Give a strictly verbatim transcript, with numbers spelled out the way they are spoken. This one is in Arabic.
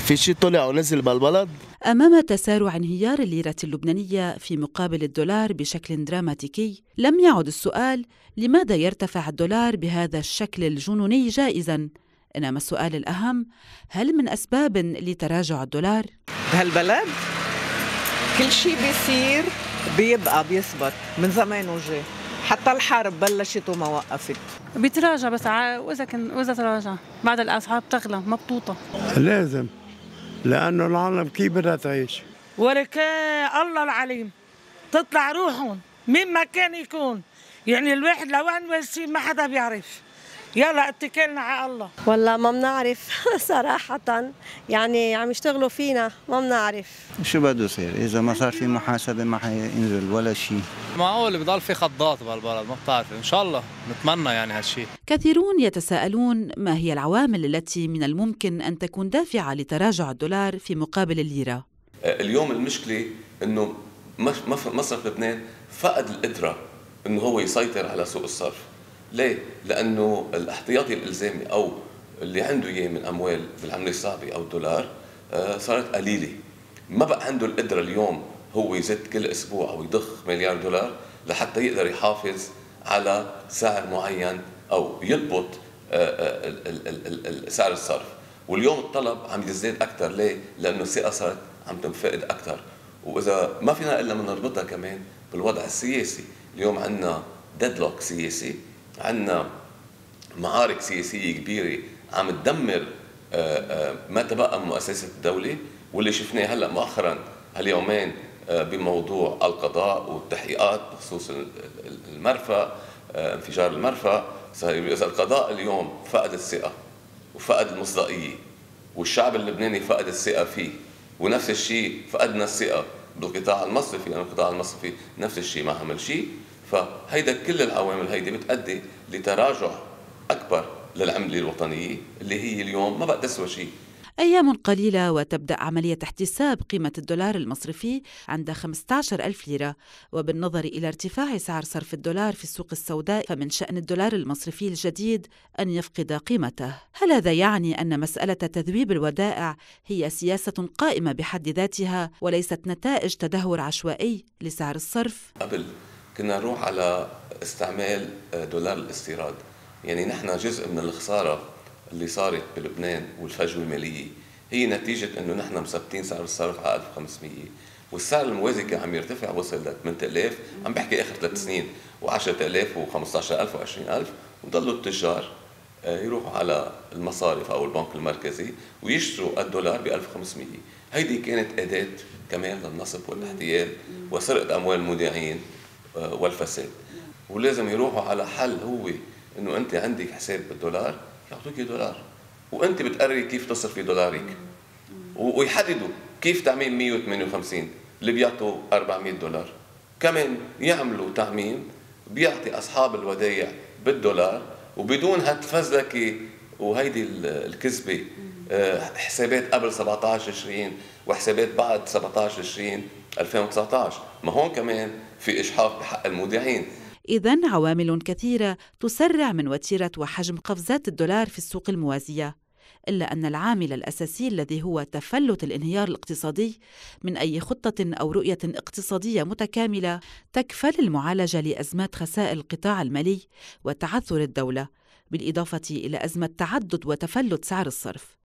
في شيء طلع ونزل بالبلد؟ أمام تسارع انهيار الليرة اللبنانية في مقابل الدولار بشكل دراماتيكي، لم يعد السؤال لماذا يرتفع الدولار بهذا الشكل الجنوني جائزاً، إنما السؤال الأهم: هل من أسباب لتراجع الدولار؟ بهالبلد كل شيء بيصير بيبقى بيثبت من زمان وجاي، حتى الحرب بلشت وما وقفت. بيتراجع بس وإذا كان وإذا تراجع بعد الأسعار بتغلى مبطوطة. لازم، لأنه العالم كيف بدها تعيش؟ ولك الله العليم، تطلع روحهم مين ما كان يكون، يعني الواحد لوين ويسير ما حدا بيعرف. يلا اتكلنا على الله. والله ما بنعرف صراحة، يعني عم يشتغلوا فينا ما بنعرف شو بده يصير إذا ما صار في محاسبة، ما حينزل ولا شيء. معقول بضل في خضات بهالبلد؟ ما بتعرف، إن شاء الله نتمنى يعني هالشيء. كثيرون يتساءلون ما هي العوامل التي من الممكن أن تكون دافعة لتراجع الدولار في مقابل الليرة. اليوم المشكلة إنه مصرف لبنان فقد القدرة إنه هو يسيطر على سوق الصرف. ليه؟ لأنه الاحتياطي الإلزامي أو اللي عنده إياه من أموال بالعملة الصعبة أو الدولار صارت قليلة. ما بقى عنده القدرة اليوم هو يزيد كل أسبوع أو يضخ مليار دولار لحتى يقدر يحافظ على سعر معين أو يضبط سعر الصرف. واليوم الطلب عم يزداد أكثر. ليه؟ لأنه الثقة صارت عم تنفقد أكثر. وإذا ما فينا إلا من نربطها كمان بالوضع السياسي. اليوم عندنا ديدلوك سياسي، عندنا معارك سياسية كبيرة عم تدمر ما تبقى من مؤسسة الدولة، واللي شفناه هلأ مؤخرا هاليومين بموضوع القضاء والتحقيقات بخصوص المرفأ، انفجار المرفأ. إذا القضاء اليوم فقد الثقة وفقد المصداقية والشعب اللبناني فقد الثقة فيه، ونفس الشيء فقدنا الثقة بالقطاع المصرفي، لأن القطاع المصرفي نفس الشيء ما عمل شيء. فهيدا كل العوامل هيدي بتؤدي لتراجع أكبر للعملة الوطنية اللي هي اليوم ما بقى تسوى شيء. أيام قليلة وتبدأ عملية احتساب قيمة الدولار المصرفي عند خمسة عشر ألف ليرة، وبالنظر إلى ارتفاع سعر صرف الدولار في السوق السوداء فمن شأن الدولار المصرفي الجديد أن يفقد قيمته. هل هذا يعني أن مسألة تذويب الودائع هي سياسة قائمة بحد ذاتها وليست نتائج تدهور عشوائي لسعر الصرف؟ قبل كنا نروح على استعمال دولار الاستيراد، يعني نحن جزء من الخسارة اللي صارت بلبنان والفجوة المالية هي نتيجة انه نحن مثبتين سعر الصرف على ألف وخمسمية، والسعر الموازي كان عم يرتفع، وصل ل ثمانية آلاف، عم بحكي اخر ثلاث سنين، وعشرة آلاف وخمسة عشر ألف وعشرين ألف، وضلوا التجار يروحوا على المصارف او البنك المركزي ويشتروا الدولار ب ألف وخمسمية. هيدي كانت أداة كمان للنصب والاحتيال وسرقة اموال المودعين والفساد. ولازم يروحوا على حل هو انه انت عندك حساب بالدولار يعطوك دولار، وانت بتقرري كيف تصرفي دولارك، ويحددوا كيف تعميم مية وثمانية وخمسين اللي بيعطوا أربعمية دولار، كمان يعملوا تعميم بيعطي اصحاب الودائع بالدولار وبدون هالفزلكه وهيدي الكذبه، حسابات قبل سبعة عشر تشرين وحسابات بعد سبعة عشر تشرين ألفين وتسعة عشر. ما هون كمان في إجحاف بحق المودعين. إذن عوامل كثيرة تسرع من وتيرة وحجم قفزات الدولار في السوق الموازية، إلا أن العامل الأساسي الذي هو تفلت الانهيار الاقتصادي من أي خطة أو رؤية اقتصادية متكاملة تكفل المعالجة لأزمات خسائر القطاع المالي وتعثر الدولة، بالإضافة إلى أزمة تعدد وتفلت سعر الصرف.